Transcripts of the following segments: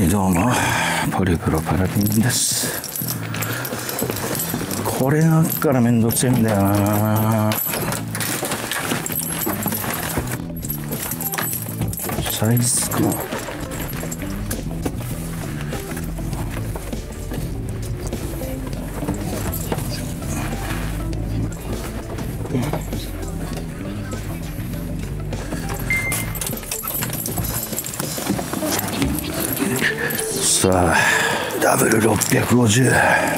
どうもポリプロパラピンです。これがあっからめんどくせえんだよな。サイズかさあダブル650。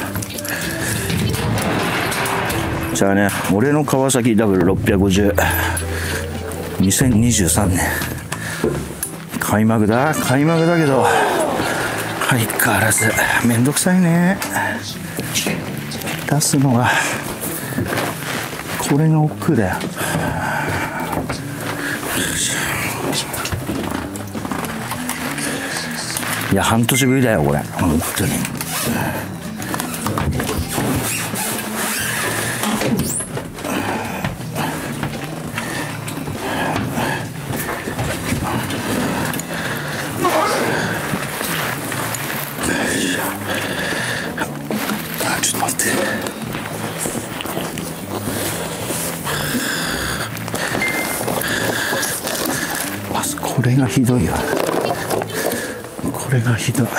じゃあね、俺の川崎ダブル650、2023年開幕だけど相変わらずめんどくさいね。出すのがこれが億劫だよ。いや半年ぶりだよこれ本当に。ちょっと待って。これがひどいよ。これがひどい。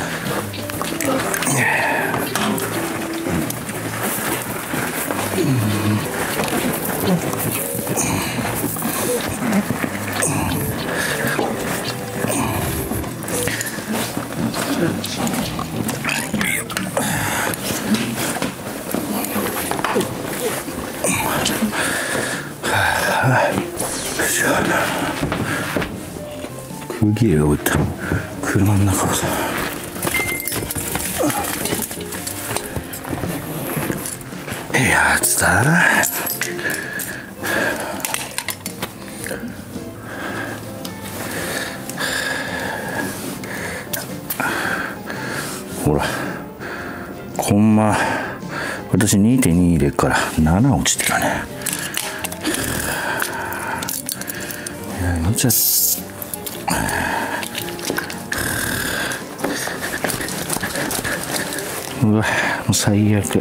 空気が置いた車の中をさ。やつだ。ほらコンマ私 2.2 入れから7落ちてるね。いや見ちゃうわもう最悪。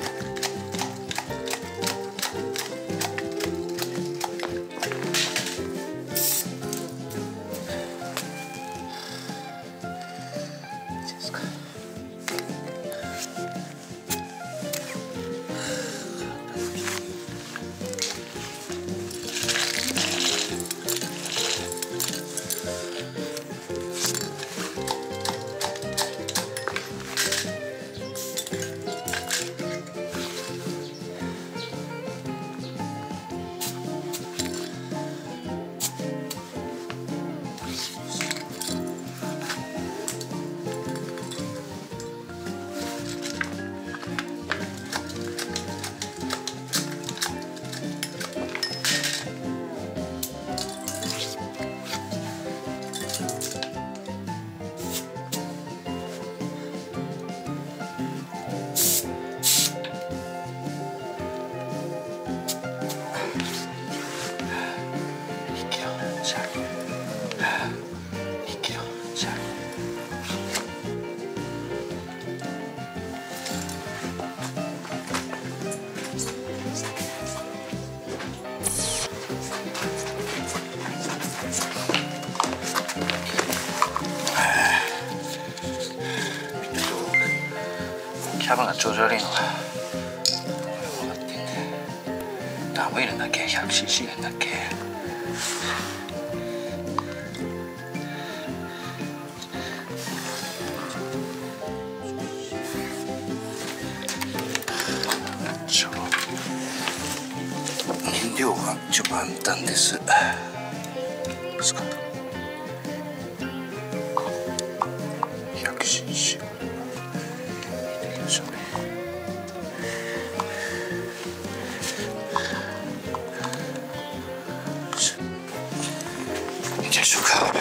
キャブが調子悪いのが分かってんだよ。何本入れんだっけ 100cc 入れんだっけ。燃料が満タンです。100ccでしょうか。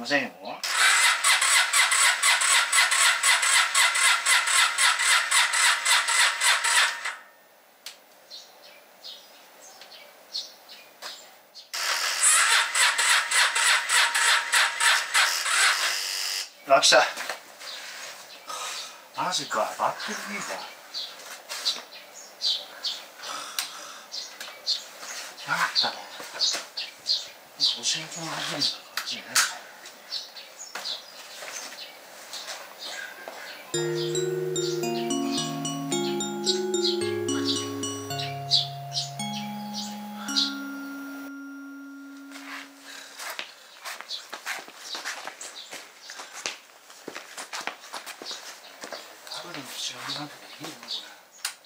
ませんよ。あ、来た。マジか、バッテリーか。なかったね。教えてもらえないんだ感じね。タブレット知らなくていいのこれ。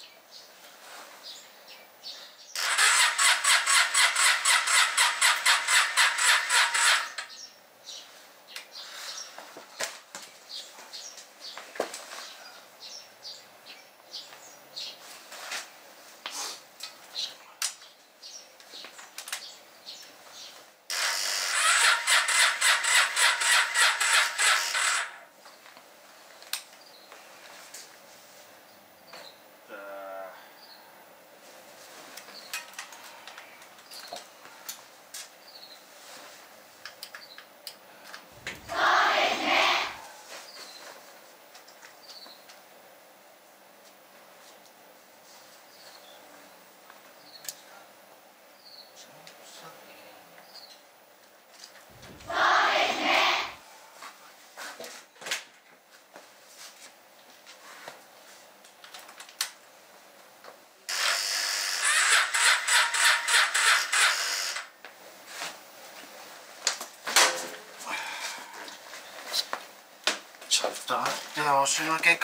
ちょっと待ってよ、押しのけか。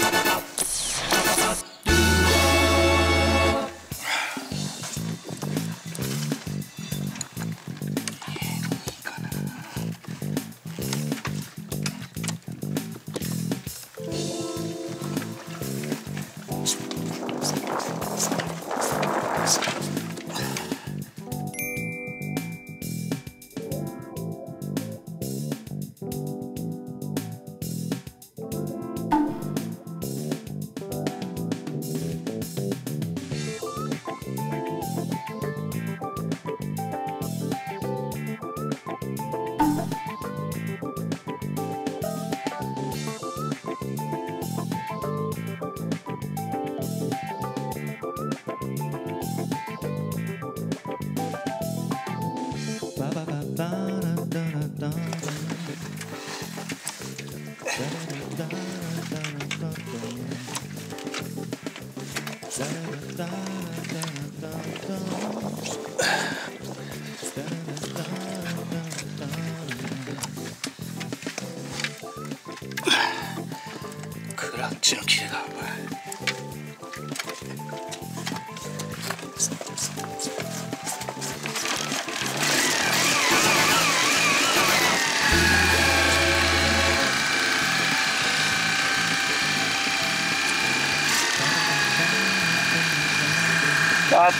クラッチのキレがうまい。終わった。